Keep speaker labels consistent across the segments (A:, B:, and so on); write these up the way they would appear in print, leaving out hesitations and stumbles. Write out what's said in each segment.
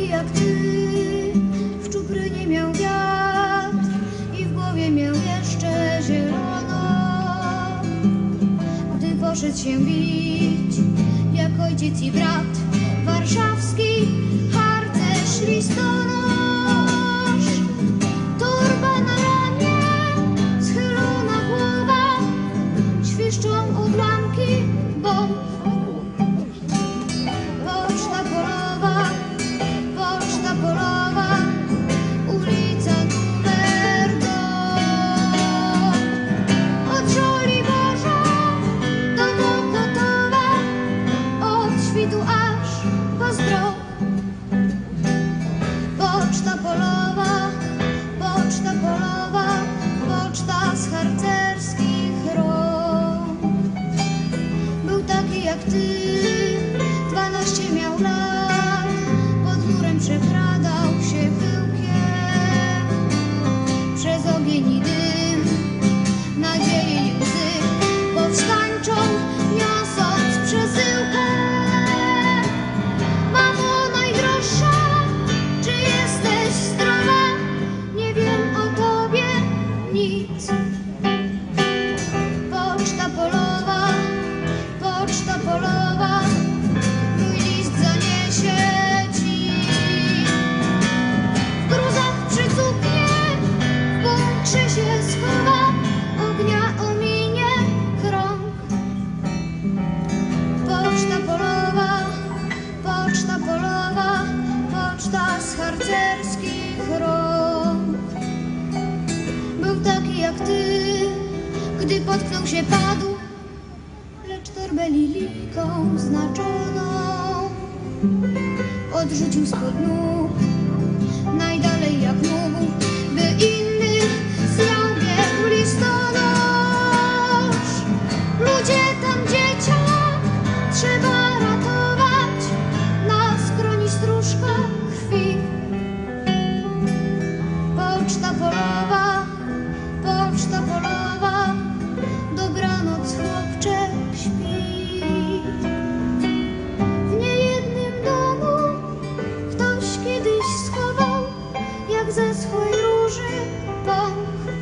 A: taki jak ty, w czuprynie miał wiatr i w głowie miał jeszcze zielono. Gdy poszedł się bić, jak ojciec i brat, warszawski harcerz listonosz. Torba na ramię, schylona głowa, świszczą odłamki bomb. Poczta polowa, ulica numer do. Od Żoliborza do Mokotowa, od świtu aż po Zdroj. Poczta polowa, poczta z harcerskich rąk. Był taki jak ty, 12 miał lat, pod murem przekradał się chyłkiem. Przez ogień i dym, nadzieję i łzy, powstańczą niosąc przesyłkę. Mamo najdroższa, czy jesteś zdrowa? Nie wiem o tobie nic. Poczta polowa, mój list zaniesie ci. W gruzach przycupnie, w bunkrze się schowa, ognia ominie krąg. Poczta polowa, poczta z harcerskich rąk. Był taki jak ty, gdy potknął się padł, lecz torbę liliką znaczoną odrzucił spod nóg najdalej jak mógł, by inny zwiał biegł listonosz. Ludzie tam dzieciak trzeba ratować, na skroni stróżka krwi. Poczta polowa, dobranoc chłopcze, śpi. W niejednym domu ktoś kiedyś schował, jak ze swojej róży pąk.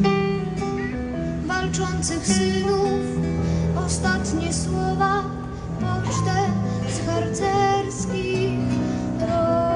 A: Walczących synów ostatnie słowa, pocztę z harcerskich rąk.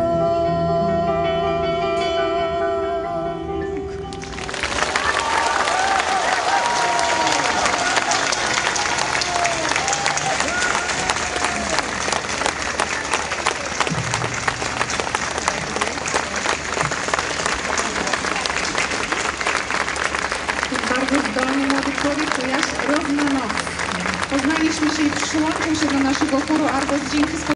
B: Bardzo zdolny młody człowiek to Jaś Roznanowski. Poznaliśmy się i przyłączył się do naszego chóru Argos dzięki